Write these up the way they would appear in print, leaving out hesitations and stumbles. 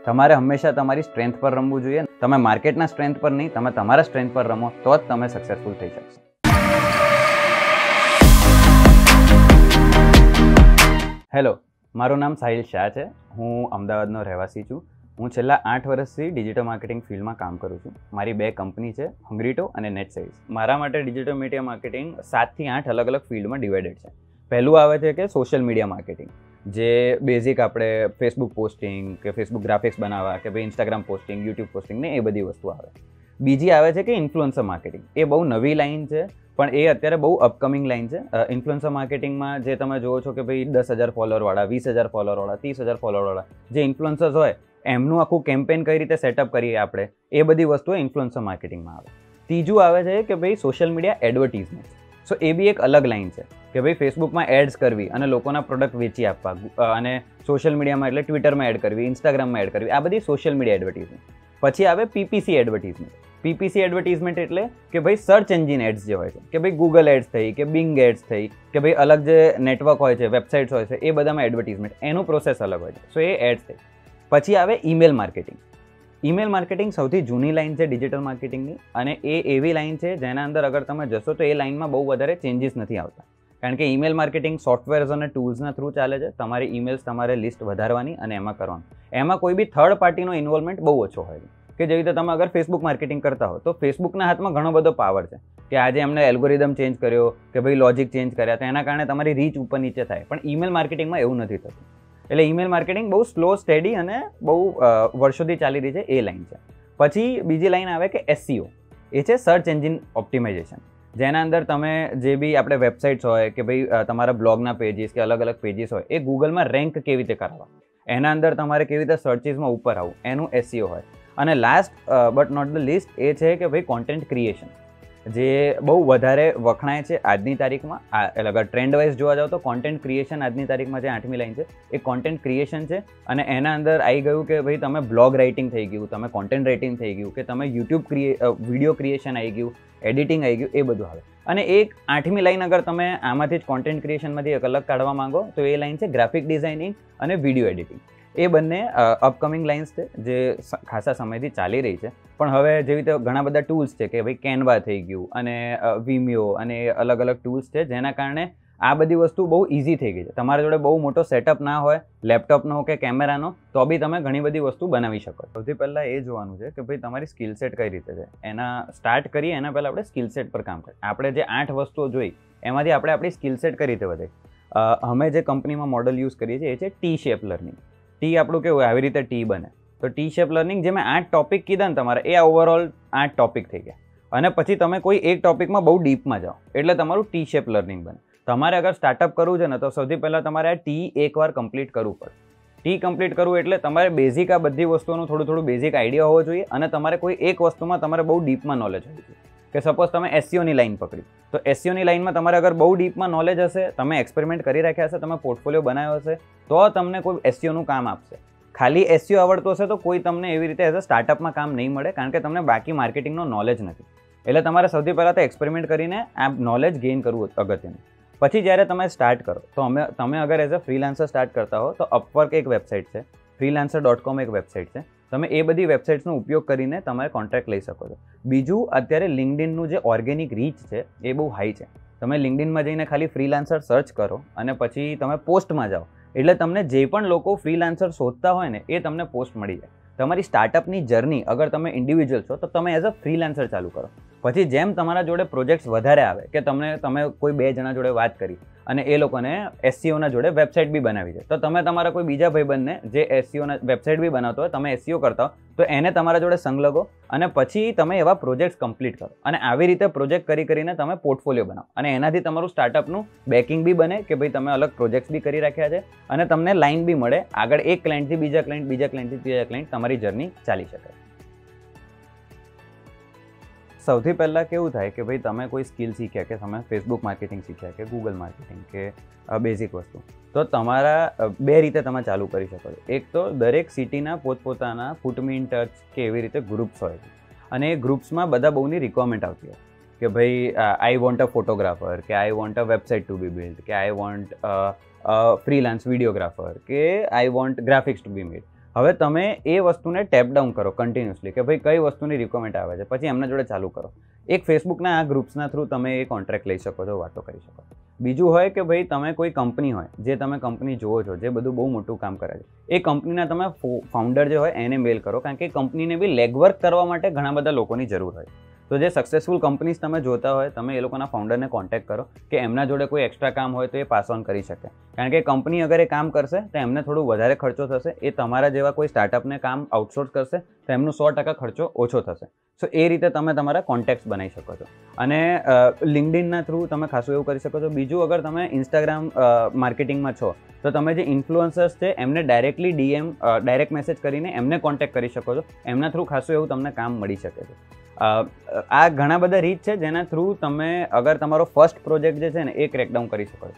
તમારે હંમેશા તમારી સ્ટ્રેન્થ પર રમવું જોઈએ. તમે માર્કેટના સ્ટ્રેન્થ પર નહીં, તમે તમારા સ્ટ્રેન્થ પર રમો તો જ તમે સક્સેસફુલ થઈ શકશો. હેલો, મારું નામ સાહિલ શાહ છે. હું અમદાવાદનો રહેવાસી છું. હું છેલ્લા 8 વર્ષથી ડિજિટલ માર્કેટિંગ ફિલ્ડમાં કામ કરું છું. મારી 2 કંપની છે, હંગ્રીટો અને નેટ સેલ્સ. મારા માટે ડિજિટલ મીડિયા માર્કેટિંગ 7 થી 8 અલગ અલગ ફિલ્ડમાં ડિવાઇડેડ છે. પહેલું આવે છે કે સોશિયલ મીડિયા માર્કેટિંગ, જે બેઝિક આપણે ફેસબુક પોસ્ટિંગ કે ફેસબુક ગ્રાફિક્સ બનાવવા કે ભાઈ ઇન્સ્ટાગ્રામ પોસ્ટિંગ, યુટ્યુબ પોસ્ટિંગ ને એ બધી વસ્તુ આવે. બીજી આવે છે કે ઇન્ફ્લુએન્સર માર્કેટિંગ. એ બહુ નવી લાઈન છે, પણ એ અત્યારે બહુ અપકમિંગ લાઈન છે. ઇન્ફ્લુએન્સર માર્કેટિંગમાં જે તમે જુઓ છો કે ભાઈ 10,000 ફોલોઅરવાળા, 20,000 ફોલોઅરવાળા, 30,000 ફોલોઅરવાળા જે ઇન્ફ્લુએન્સર્સ હોય, એમનું આખું કેમ્પેન કઈ રીતે સેટઅપ કરીએ આપણે, એ બધી વસ્તુઓ ઇન્ફ્લુએન્સર માર્કેટિંગમાં આવે. ત્રીજું આવે છે કે ભાઈ સોશિયલ મીડિયા એડવર્ટીઝમેન્ટ. સો એ બી એક અલગ લાઈન છે કે ભાઈ ફેસબુકમાં એડ્સ કરવી અને લોકોના પ્રોડક્ટ વેચી આપવા, અને સોશિયલ મીડિયામાં એટલે ટ્વિટરમાં એડ કરવી, ઇન્સ્ટાગ્રામમાં એડ કરવી, આ બધી સોશિયલ મીડિયા એડવર્ટીઝમેન્ટ. પછી આવે પીપીસી એડવર્ટીઝમેન્ટ. પીપીસી એડવર્ટીઝમેન્ટ એટલે કે ભાઈ સર્ચ એન્જિન એડ્સ જે હોય છે, કે ભાઈ ગૂગલ એડ્સ થઈ, કે બિંગ એડ્સ થઈ, કે ભાઈ અલગ જે નેટવર્ક હોય છે, વેબસાઇટ્સ હોય છે, એ બધામાં એડવર્ટીઝમેન્ટ, એનું પ્રોસેસ અલગ હોય છે. સો એ એડ્સ થઈ. પછી આવે ઈમેલ માર્કેટિંગ. ઈમેલ માર્કેટિંગ સૌથી જૂની લાઈન છે ડિજિટલ માર્કેટિંગની, અને એ એવી લાઈન છે જેના અંદર અગર તમે જશો તો એ લાઈનમાં બહુ વધારે ચેન્જીસ નથી આવતા. કારણ કે ઈમેલ માર્કેટિંગ સોફ્ટવેર્સ અને ટૂલ્સના થ્રુ ચાલે છે. તમારી ઈમેલ્સ તમારે લિસ્ટ વધારવાની અને એમાં કરવાનું. એમાં કોઈ બી થર્ડ પાર્ટીનો ઇન્વોલ્વમેન્ટ બહુ ઓછો હોય છે. કે જેવી રીતે તમે અગર ફેસબુક માર્કેટિંગ કરતા હો તો ફેસબુકના હાથમાં ઘણો બધો પાવર છે કે આજે એમને એલ્ગોરિધમ ચેન્જ કર્યો કે ભાઈ લોજિક ચેન્જ કર્યા, તો એના કારણે તમારી રીચ ઉપર નીચે થાય. પણ ઈમેલ માર્કેટિંગમાં એવું નથી થતું. એટલે ઈમેલ માર્કેટિંગ બહુ સ્લો, સ્ટેડી અને બહુ વર્ષોથી ચાલી રહી છે, એ લાઈન છે. પછી બીજી લાઈન આવે કે એસસીઓ. એ છે સર્ચ એન્જિન ઓપ્ટિમાઇઝેશન, જેના અંદર તમે જે બી આપણે વેબસાઇટ્સ હોય કે ભાઈ તમારા બ્લોગના પેજીસ કે અલગ અલગ પેજીસ હોય, એ ગૂગલમાં રેન્ક કેવી રીતે કરવા, એના અંદર તમારે કેવી રીતે સર્ચિસમાં ઉપર આવવું, એનું એસસીઓ હોય. અને last but not the list એ છે કે ભાઈ કોન્ટેન્ટ ક્રિએશન, જે બહુ વધારે વખણાય છે આજની તારીખમાં. એટલે અગર ટ્રેન્ડ વાઇઝ જોવા જાવ તો કોન્ટેન્ટ ક્રિએશન આજની તારીખમાં જે 8મી લાઈન છે એ કોન્ટેન્ટ ક્રિએશન છે. અને એના અંદર આવી ગયું કે ભાઈ તમે બ્લોગ રાઇટિંગ થઈ ગયું, તમે કોન્ટેન્ટ રાઇટિંગ થઈ ગયું, કે તમે યુટ્યુબ વિડીયો ક્રિએશન આવી ગયું, એડિટિંગ આવી ગયું, એ બધું આવે. અને એક 8મી લાઈન અગર તમે આમાંથી જ કોન્ટેન્ટ ક્રિએશનમાંથી એક અલગ કાઢવા માંગો તો એ લાઈન છે ગ્રાફિક ડિઝાઇનિંગ અને વિડીયો એડિટિંગ. એ બંને અપકમિંગ લાઇન્સ છે જે ખાસા સમયથી ચાલી રહી છે. પણ હવે જેવી રીતે ઘણા બધા ટૂલ્સ છે કે ભાઈ કેનવા થઈ ગયું અને વિમિયો અને અલગ અલગ ટૂલ્સ છે, જેના કારણે આ બધી વસ્તુ બહુ ઇઝી થઈ ગઈ છે. તમારા જોડે બહુ મોટો સેટઅપ ના હોય, લેપટોપનો કે કેમેરાનો, તો બી તમે ઘણી બધી વસ્તુ બનાવી શકો. સૌથી પહેલાં એ જોવાનું છે કે ભાઈ તમારી સ્કિલ સેટ કઈ રીતે છે. એના સ્ટાર્ટ કરીએ એના પહેલાં આપણે સ્કિલ સેટ પર કામ કરીએ. આપણે જે 8 વસ્તુઓ જોઈ એમાંથી આપણે આપણી સ્કિલ સેટ કઈ રીતે વધે. અમે જે કંપનીમાં મોડલ યુઝ કરીએ છીએ એ છે ટી શેપ લર્નિંગ. ટી આપણું કેવું આવી રીતે ટી બને, તો ટી શેપ લર્નિંગ જે મેં 8 ટોપિક કીધા ને તમારે, એ ઓવરઓલ 8 ટોપિક થઈ ગયા. અને પછી તમે કોઈ એક ટોપિકમાં બહુ ડીપમાં જાઓ એટલે તમારું ટી શેપ લર્નિંગ બને. તમારે અગર સ્ટાર્ટઅપ કરવું છે ને તો સૌથી પહેલાં તમારે આ ટી એકવાર કમ્પ્લીટ કરવું પડે. ટી કમ્પ્લીટ કરવું એટલે તમારે બેઝિક આ બધી વસ્તુઓનું થોડું બેઝિક આઈડિયા હોવો જોઈએ, અને તમારે કોઈ એક વસ્તુમાં તમારે બહુ ડીપમાં નોલેજ હોવું જોઈએ. કે સપોઝ તમે એસસીઓની લાઈન પકડી, તો એસસીઓની લાઈનમાં તમારે અગર બહુ ડીપમાં નોલેજ હશે, તમે એક્સપેરિમેન્ટ કરી રાખ્યા હશે, તમે પોર્ટફોલિયો બનાવ્યો હશે, તો તમને કોઈ એસસીઓનું કામ આપશે. ખાલી એસસીઓ આવડતું હશે તો કોઈ તમને એવી રીતે એઝ અ સ્ટાર્ટઅપમાં કામ નહીં મળે, કારણ કે તમને બાકી માર્કેટિંગનો નોલેજ નથી. એટલે તમારે સૌથી પહેલાં તો એક્સપેરિમેન્ટ કરીને આ નોલેજ ગેઇન કરવું અગત્યનું. પછી જ્યારે તમે સ્ટાર્ટ કરો તો તમે અગર એઝ અ ફ્રીલાન્સર સ્ટાર્ટ કરતા હો તો અપવર્ક એક વેબસાઇટ છે, freelancer.com એક વેબસાઇટ છે. તમે એ બધી વેબસાઇટ્સનો ઉપયોગ કરીને તમારે કોન્ટ્રાક્ટ લઈ શકો છો. બીજું, અત્યારે લિંક્ડઇનનું જે ઓર્ગેનિક રીચ છે એ બહુ હાઈ છે. તમે લિંક્ડઇનમાં જઈને ખાલી ફ્રીલાન્સર સર્ચ કરો અને પછી તમે પોસ્ટમાં જાઓ, એટલે તમને જે પણ લોકો ફ્રીલાન્સર શોધતા હોય ને એ તમને પોસ્ટ મળી જાય. તમારી સ્ટાર્ટઅપની જર્ની અગર તમે ઇન્ડિવિજ્યુઅલ છો તો તમે એઝ અ ફ્રીલાન્સર ચાલુ કરો. પછી જેમ તમારા જોડે પ્રોજેક્ટ્સ વધારે આવે કે તમે કોઈ 2 જણા જોડે વાત કરી અને એ લોકોને એસસીઓના જોડે વેબસાઇટ બી બનાવી છે, તો તમે તમારા કોઈ બીજા ભાઈબંધને જે એસસીઓના વેબસાઇટ બી બનાવતો હોય, તમે એસસીઓ કરતા હો તો એને તમારા જોડે સંગ લગો અને પછી તમે એવા પ્રોજેક્ટ્સ કમ્પ્લીટ કરો. અને આવી રીતે પ્રોજેક્ટ કરીને તમે પોર્ટફોલિયો બનાવો, અને એનાથી તમારું સ્ટાર્ટઅપનું બેકિંગ બી બને કે ભાઈ તમે અલગ પ્રોજેક્ટ્સ બી કરી રાખ્યા છે, અને તમને લાઇન બી મળે આગળ, એક ક્લાયન્ટથી બીજા ક્લાયન્ટ, બીજા ક્લાયન્ટથી ત્રીજા ક્લાયન્ટ, તમારી જર્ની ચાલી શકે. સૌથી પહેલાં કેવું થાય કે ભાઈ તમે કોઈ સ્કિલ શીખ્યા, કે તમે ફેસબુક માર્કેટિંગ શીખ્યા કે ગૂગલ માર્કેટિંગ કે બેઝિક વસ્તુ, તો તમારા 2 રીતે તમે ચાલુ કરી શકો છો. એક તો દરેક સિટીના પોતપોતાના પુટ મી ઇન ટચ કે એવી રીતે ગ્રુપ્સ હોય છે, અને એ ગ્રુપ્સમાં બધા બહુની રિક્વાયરમેન્ટ આવતી હોય કે ભાઈ આઈ વોન્ટ અ ફોટોગ્રાફર, કે I want a website to be build, કે આઈ વોન્ટ ફ્રીલાન્સ વિડીયોગ્રાફર, કે I want graphics to be made. હવે તમે એ વસ્તુને ટેપ ડાઉન કરો કન્ટિન્યુઅસલી કે ભાઈ કઈ વસ્તુની રિક્વાયરમેન્ટ આવે છે, પછી એમના જોડે ચાલુ કરો. એક ફેસબુકના આ ગ્રુપ્સના થ્રુ તમે એ કોન્ટ્રાક્ટ લઈ શકો છો, વાતો કરી શકો છો. બીજું હોય કે ભાઈ તમે કોઈ કંપની હોય, જે તમે કંપની જુઓ છો, જે બધું બહુ મોટું કામ કરે છે, એ કંપનીના તમે ફાઉન્ડર જે હોય એને મેલ કરો, કારણ કે કંપનીને બી લેગવર્ક કરવા માટે ઘણા બધા લોકોની જરૂર હોય. તો જે સક્સેસફુલ કંપનીઝ તમે જોતા હોય, તમે એ લોકોના ફાઉન્ડરને કોન્ટેક્ટ કરો કે એમના જોડે કોઈ એક્સ્ટ્રા કામ હોય તો એ પાસ ઓન કરી શકે. કારણ કે કંપની અગર એ કામ કરશે તો એમને થોડું વધારે ખર્ચો થશે. એ તમારા જેવા કોઈ સ્ટાર્ટઅપને કામ આઉટસોર્સ કરશે તો એમનું 100% ખર્ચો ઓછો થશે. સો એ રીતે તમે તમારા કોન્ટેક્ટ્સ બનાવી શકો છો. અને લિંક્ડઇનના થ્રુ તમે ખાસું એવું કરી શકો છો. બીજું, અગર તમે ઇન્સ્ટાગ્રામ માર્કેટિંગમાં છો તો તમે જે ઇન્ફ્લુઅન્સર્સ છે એમને ડાયરેક્ટલી ડાયરેક્ટ મેસેજ કરીને એમને કોન્ટેક્ટ કરી શકો છો. એમના થ્રુ ખાસું એવું તમને કામ મળી શકે છે. આ ઘણા બધા રીત છે જેના થ્રુ તમે અગર તમારો ફર્સ્ટ પ્રોજેક્ટ જે છે ને એ ક્રેકડાઉન કરી શકો છો.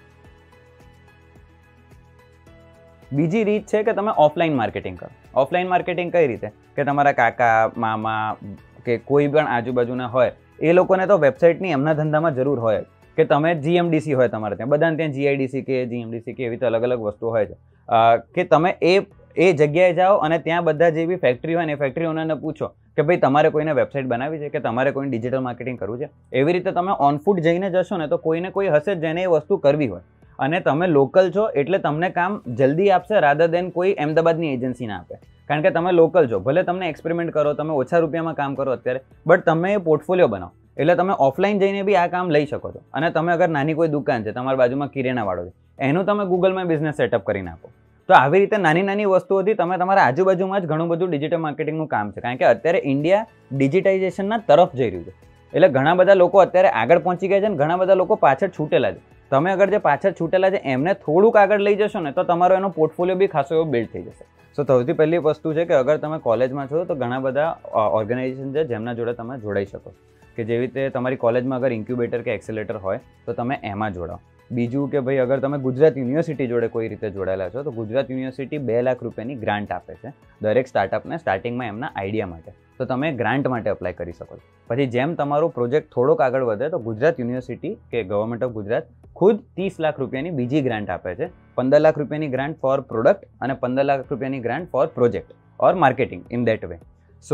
બીજી રીત છે કે તમે ઓફલાઈન માર્કેટિંગ કરો. ઓફલાઈન માર્કેટિંગ કઈ રીતે કે તમારા કાકા, મામા કે કોઈ પણ આજુબાજુના હોય એ લોકોને તો વેબસાઇટની એમના ધંધામાં જરૂર હોય કે તમે જીએમડીસી હોય તમારે ત્યાં, બધાને ત્યાં જીઆઈડીસી કે જીએમડીસી કે એવી રીતે અલગ અલગ વસ્તુ હોય છે કે તમે એ જગ્યાએ જાઓ અને ત્યાં બધા જે બી ફેક્ટરી હોય ને એ ફેક્ટરી ઓનરને પૂછો કે ભાઈ તમારે કોઈને વેબસાઇટ બનાવી છે કે તમારે કોઈને ડિજિટલ માર્કેટિંગ કરવું છે. એવી રીતે તમે ઓન ફૂટ જઈને જશો ને તો કોઈને કોઈ હશે જેને એ વસ્તુ કરવી હોય અને તમે લોકલ છો એટલે તમને કામ જલ્દી આપશે રાધર દેન કોઈ અમદાવાદની એજન્સી ના આપે. કારણ કે તમે લોકલ છો, ભલે તમને એક્સપેરિમેન્ટ કરો, તમે ઓછા રૂપિયામાં કામ કરો અત્યારે, બટ તમે એ પોર્ટફોલિયો બનાવો એટલે તમે ઓફલાઈન જઈને બી આ કામ લઈ શકો છો. અને તમે અગર નાની કોઈ દુકાન છે, તમારી બાજુમાં કિરાણાવાળો છે, એનું તમે ગૂગલમાં બિઝનેસ સેટઅપ કરી નાખો. તો આવી રીતે નાની નાની વસ્તુઓથી તમે તમારા આજુબાજુમાં જ ઘણું બધું ડિજિટલ માર્કેટિંગનું કામ છે. કારણ કે અત્યારે ઇન્ડિયા ડિજિટાઇઝેશનના તરફ જઈ રહ્યું છે. એટલે ઘણા બધા લોકો અત્યારે આગળ પહોંચી ગયા છે અને ઘણા બધા લોકો પાછળ છૂટેલા છે. તમે અગર જે પાછળ છૂટેલા છે એમને થોડુંક આગળ લઈ જશો ને તો તમારો એનો પોર્ટફોલિયો બી ખાસો એવો બિલ્ડ થઈ જશે. સો સૌથી પહેલી વસ્તુ છે કે અગર તમે કોલેજમાં છો તો ઘણા બધા ઓર્ગેનાઇઝેશન છે જેમના જોડે તમે જોડાઈ શકો કે જેવી રીતે તમારી કોલેજમાં અગર ઇન્ક્યુબેટર કે એક્સેલેટર હોય તો તમે એમાં જોડાઓ. બીજું કે ભાઈ અગર તમે ગુજરાત યુનિવર્સિટી જોડે કોઈ રીતે જોડાયેલા છો તો ગુજરાત યુનિવર્સિટી 2 લાખ રૂપિયાની ગ્રાન્ટ આપે છે દરેક સ્ટાર્ટઅપને સ્ટાર્ટિંગમાં એમના આઈડિયા માટે. તો તમે ગ્રાન્ટ માટે અપ્લાય કરી શકો છો. પછી જેમ તમારો પ્રોજેક્ટ થોડોક આગળ વધે તો ગુજરાત યુનિવર્સિટી કે ગવર્મેન્ટ ઓફ ગુજરાત ખુદ 30 લાખ રૂપિયાની બીજી ગ્રાન્ટ આપે છે. 15 લાખ રૂપિયાની ગ્રાન્ટ ફોર પ્રોડક્ટ અને 15 લાખ રૂપિયાની grant for project or marketing in that way. So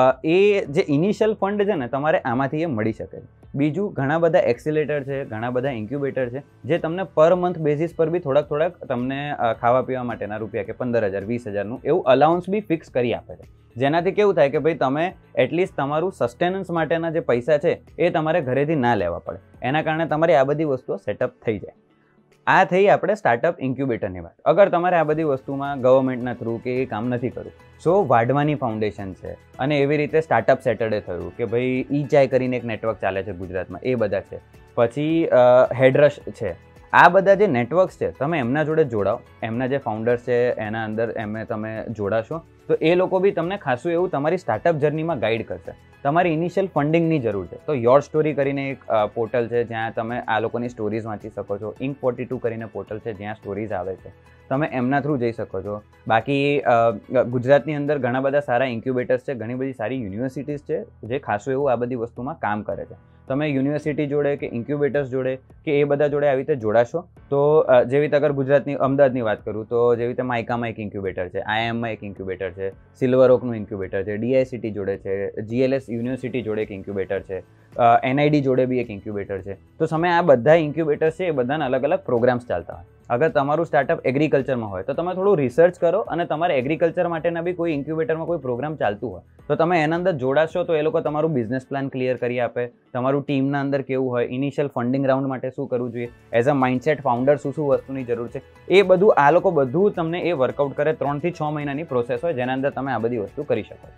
એ જે ઇનિશિયલ ફંડ છે ને તમારે આમાંથી એ મળી શકે છે. બીજું, ઘણા બધા એક્સિલેટર છે, ઘણા બધા ઇન્ક્યુબેટર છે જે તમને પર મંથ બેઝિસ પર બી થોડાક તમને ખાવા પીવા માટેના રૂપિયા કે 15,000 20,000નું એવું અલાઉન્સ બી ફિક્સ કરી આપે છે. જેનાથી કેવું થાય કે ભાઈ તમે એટલીસ્ટ તમારું સસ્ટેનન્સ માટેના જે પૈસા છે એ તમારે ઘરેથી ના લેવા પડે. એના કારણે તમારી આ બધી વસ્તુઓ સેટઅપ થઈ જાય. આ થઈ આપણે સ્ટાર્ટઅપ ઇન્ક્યુબેટરની વાત. અગર તમારે આ બધી વસ્તુમાં ગવર્મેન્ટના થ્રુ કે એ કામ નથી કરવું, સો વાઢવાની ફાઉન્ડેશન છે અને એવી રીતે સ્ટાર્ટઅપ સેટરડે થયું કે ભાઈ ઈ ચાય કરીને એક નેટવર્ક ચાલે છે ગુજરાતમાં, એ બધા છે. પછી હેડરશ છે. આ બધા જે નેટવર્ક્સ છે તમે એમના જોડે જોડાઓ. એમના જે ફાઉન્ડર્સ છે એના અંદર એમને તમે જોડાશો તો એ લોકો બી તમને ખાસું એવું તમારી સ્ટાર્ટઅપ જર્નીમાં ગાઈડ કરશે. તમારી ઇનિશિયલ ફંડિંગની જરૂર છે તો યોર સ્ટોરી કરીને એક પોર્ટલ છે જ્યાં તમે આ લોકોની સ્ટોરીઝ વાંચી શકો છો. Ink42 કરીને પોર્ટલ છે જ્યાં સ્ટોરીઝ આવે છે, તમે એમના થ્રુ જઈ શકો છો. બાકી ગુજરાતની અંદર ઘણા બધા સારા ઇન્ક્યુબેટર્સ છે, ઘણી બધી સારી યુનિવર્સિટીઝ છે જે ખાસું એવું આ બધી વસ્તુમાં કામ કરે છે. તમે યુનિવર્સિટી જોડે કે ઇન્ક્યુબેટર્સ જોડે કે એ બધા જોડે આવી રીતે જોડાશો તો જેવી રીતે અગર ગુજરાતની અમદાવાદની વાત કરું તો જેવી રીતે માઇકામાં એક ઇન્ક્યુબેટર છે, IIMમાં એક ઇન્ક્યુબેટર છે, સિલ્વર ઓકનું ઇન્ક્યુબેટર છે, DICT જોડે છે, GLS યુનિવર્સિટી જોડે એક ઇન્ક્યુબેટર છે, NID જોડે બી એક ઇન્ક્યુબેટર છે. તો તમે આ બધા ઇન્ક્યુબેટર છે એ બધાના અલગ અલગ પ્રોગ્રામ્સ ચાલતા હોય. અગર તમારું સ્ટાર્ટઅપ એગ્રીકલ્ચરમાં હોય તો તમે થોડું રિસર્ચ કરો અને તમારે એગ્રીકલ્ચર માટેના બી કોઈ ઇન્ક્યુબેટરમાં કોઈ પ્રોગ્રામ ચાલતું હોય તો તમે એના અંદર જોડાશો તો એ લોકો તમારું બિઝનેસ પ્લાન ક્લિયર કરી આપે. તમારું ટીમના અંદર કેવું હોય, ઇનિશિયલ ફંડિંગ રાઉન્ડ માટે શું કરવું જોઈએ, એઝ અ માઇન્ડસેટ ફાઉન્ડર શું વસ્તુની જરૂર છે, એ બધું આ લોકો બધું તમને એ વર્કઆઉટ કરે. 3 થી 6 મહિનાની પ્રોસેસ હોય જેના અંદર તમે આ બધી વસ્તુ કરી શકો.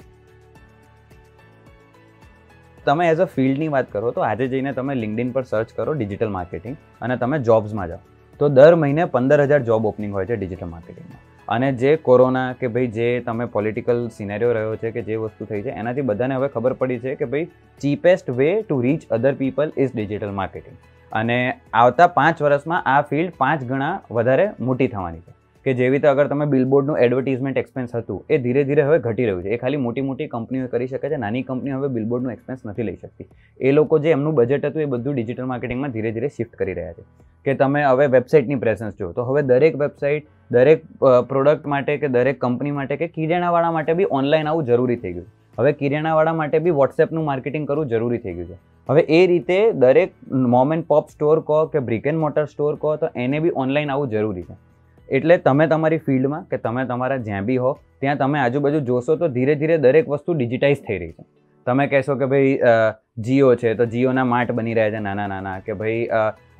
તમે એઝ અ ફિલ્ડની વાત કરો તો આજે જઈને તમે લિંક્ડઇન પર સર્ચ કરો ડિજિટલ માર્કેટિંગ અને તમે જોબ્સમાં જાઓ તો દર મહિને 15,000 જોબ ઓપનિંગ હોય છે ડિજિટલ માર્કેટિંગમાં. અને જે કોરોના કે ભાઈ જે તમે પોલિટિકલ સિનેરિયો રહ્યો છે કે જે વસ્તુ થઈ છે એનાથી બધાને હવે ખબર પડી છે કે ભાઈ cheapest way to reach other people is digital marketing. અને આવતા 5 વર્ષમાં આ ફિલ્ડ 5 ગણા વધારે મોટી થવાની છે કે જેવી રીતે અગર તમે બિલબોર્ડનું એડવર્ટિઝમેન્ટ એક્સપેન્સ હતું એ ધીરે ધીરે હવે ઘટી રહ્યું છે. એ ખાલી મોટી મોટી કંપનીઓ કરી શકે છે, નાની કંપનીઓ હવે બિલબોર્ડનું એક્સપેન્સ નથી લઈ શકતી. એ લોકો જે એમનું બજેટ હતું એ બધું ડિજિટલ માર્કેટિંગમાં ધીરે ધીરે શિફ્ટ કરી રહ્યા છે. કે તમે હવે વેબસાઇટની પ્રેઝન્સ જુઓ તો હવે દરેક વેબસાઇટ દરેક પ્રોડક્ટ માટે કે દરેક કંપની માટે કે કિરાણાવાળા માટે બી ઓનલાઈન આવવું જરૂરી થઈ ગયું. હવે કિરાણાવાળા માટે બી વોટ્સએપનું માર્કેટિંગ કરવું જરૂરી થઈ ગયું છે. હવે એ રીતે દરેક મોમ એન્ડ પોપ સ્ટોર કહો કે બ્રિક એન્ડ મોટર સ્ટોર કહો તો એને બી ઓનલાઈન આવવું જરૂરી છે. એટલે તમે તમારી ફિલ્ડમાં કે તમે તમારા જ્યાં બી હો ત્યાં તમે આજુબાજુ જોશો તો ધીરે ધીરે દરેક વસ્તુ ડિજિટાઇઝ થઈ રહી છે. તમે કહેશો કે ભાઈ જીઓ છે તો જીઓના માર્ટ બની રહ્યા છે નાના નાના, કે ભાઈ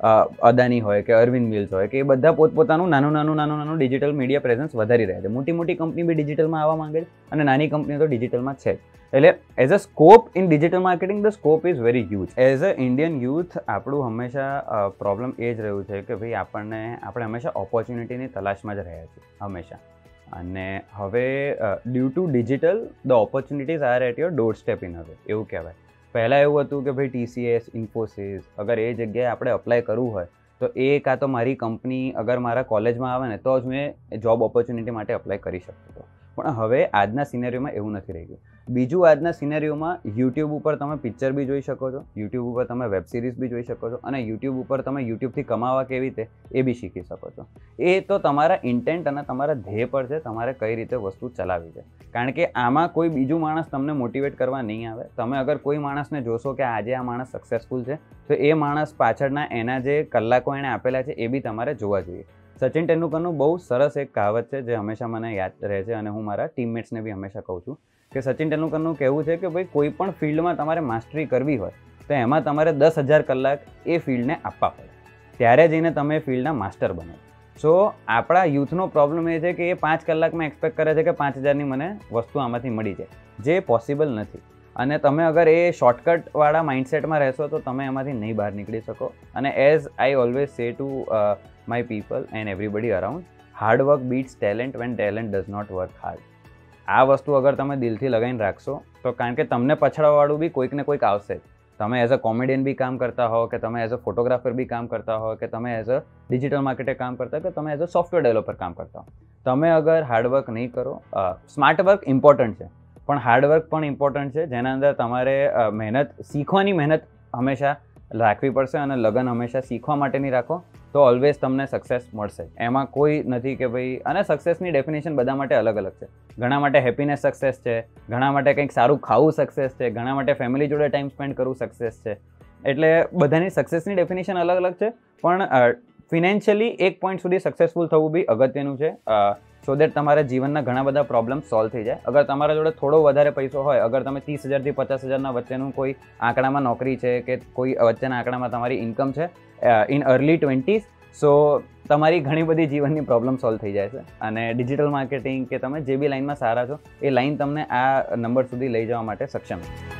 અદાની હોય કે અરવિંદ મિલ્સ હોય કે એ બધા પોતપોતાનું નાનું ડિજિટલ મીડિયા પ્રેઝન્સ વધારી રહ્યા છે. મોટી મોટી કંપની બી ડિજિટલમાં આવવા માંગે છે અને નાની કંપનીઓ તો ડિજિટલમાં છે જ. એટલે as a scope in digital marketing the scope is very huge. As a Indian youth આપણું હંમેશા પ્રોબ્લેમ એ જ રહ્યું છે કે ભાઈ આપણે હંમેશા ઓપોર્ચ્યુનિટીની તલાશમાં જ રહ્યા છીએ હંમેશા. અને હવે due to digital the opportunities are at your doorstep in હવે એવું કહેવાય. પહેલાં એવું હતું કે ભાઈ TCS, ઇન્ફોસિસ અગર એ જગ્યાએ આપણે અપ્લાય કરવું હોય તો એ કાં તો મારી કંપની અગર મારા કોલેજમાં આવે ને તો જ મેં જોબ ઓપોર્ચ્યુનિટી માટે અપ્લાય કરી શકતો હતો. પણ હવે આજના સિનેરિયોમાં એવું નથી રહી ગયું. બીજું, આજના સિનેરિયોમાં યુટ્યુબ ઉપર તમે પિક્ચર બી જોઈ શકો છો, યુટ્યુબ ઉપર તમે વેબ સિરીઝ બી જોઈ શકો છો, અને યુટ્યુબ ઉપર તમે યુટ્યુબથી કમાવા કેવી રીતે એ બી શીખી શકો છો. એ તો તમારા ઇન્ટેન્ટ અને તમારા ધ્યેય પર છે, તમારે કઈ રીતે વસ્તુ ચલાવવી છે. કારણ કે આમાં કોઈ બીજું માણસ તમને મોટિવેટ કરવા નહીં આવે. તમે અગર કોઈ માણસને જોશો કે આજે આ માણસ સક્સેસફુલ છે તો એ માણસ પાછળના એના જે કલાકો એણે આપેલા છે એ બી તમારે જોવા જોઈએ. સચિન તેંડુલકરનું બહુ સરસ એક કહાવત છે જે હંમેશા મને યાદ રહે છે અને હું મારા ટીમમેટ્સને બી હંમેશા કહું છું કે સચિન તેંડુલકરનું કહેવું છે કે ભાઈ કોઈ પણ ફિલ્ડમાં તમારે માસ્ટરી કરવી હોય તો એમાં તમારે 10,000 કલાક એ ફિલ્ડને આપવા પડે, ત્યારે જઈને તમે એ ફિલ્ડના માસ્ટર બનો. સો આપણા યુથનો પ્રોબ્લેમ એ છે કે એ 5 કલાકમાં એક્સપેક્ટ કરે છે કે 5,000ની મને વસ્તુ આમાંથી મળી જાય, જે પોસિબલ નથી. અને તમે અગર એ શોર્ટકટવાળા માઇન્ડસેટમાં રહેશો તો તમે એમાંથી નહીં બહાર નીકળી શકો. અને as I always say to my people and everybody around, hard work beats talent when talent does not work hard. આ વસ્તુ અગર તમે દિલથી લગાવીને રાખશો તો, કારણ કે તમને પછડાવવાળું બી કોઈક ને કોઈક આવશે જ. તમે એઝ અ કોમેડિયન બી કામ કરતા હો, કે તમે એઝ અ ફોટોગ્રાફર બી કામ કરતા હો, કે તમે એઝ અ ડિજિટલ માર્કેટર કામ કરતા હો, કે તમે એઝ અ સોફ્ટવેર ડેવલપર કામ કરતા હો, તમે અગર હાર્ડવર્ક નહીં કરો, સ્માર્ટ વર્ક ઇમ્પોર્ટન્ટ છે પણ હાર્ડવર્ક પણ ઇમ્પોર્ટન્ટ છે, જેના અંદર તમારે મહેનત, શીખવાની મહેનત હંમેશા રાખવી પડશે અને લગન હંમેશા શીખવા માટેની રાખો તો ઓલવેઝ તમને સક્સેસ મળશે. એમાં કોઈ નથી કે ભાઈ, અને સક્સેસની ડેફિનેશન બધા માટે અલગ અલગ છે. ઘણા માટે હેપીનેસ સક્સેસ છે, ઘણા માટે કંઈક સારું ખાવું સક્સેસ છે, ઘણા માટે ફેમિલી જોડે ટાઈમ સ્પેન્ડ કરવું સક્સેસ છે. એટલે બધાની સક્સેસની ડેફિનેશન અલગ અલગ છે. પણ ફિનાન્શિયલી એક પોઈન્ટ સુધી સક્સેસફુલ થવું બી અગત્યનું છે, સો દેટ તમારા જીવનના ઘણા બધા પ્રોબ્લેમ સોલ્વ થઈ જાય. અગર તમારા જોડે થોડો વધારે પૈસો હોય, અગર તમે 30,000 થી 50,000ના વચ્ચેનું કોઈ આંકડામાં નોકરી છે કે કોઈ વચ્ચેના આંકડામાં તમારી ઇન્કમ છે ઇન અર્લી 20s, સો તમારી ઘણી બધી જીવનની પ્રોબ્લેમ સોલ્વ થઈ જાય છે. અને ડિજિટલ માર્કેટિંગ કે તમે જે બી લાઇનમાં સારા છો એ લાઇન તમને આ નંબર સુધી લઈ જવા માટે સક્ષમ છે.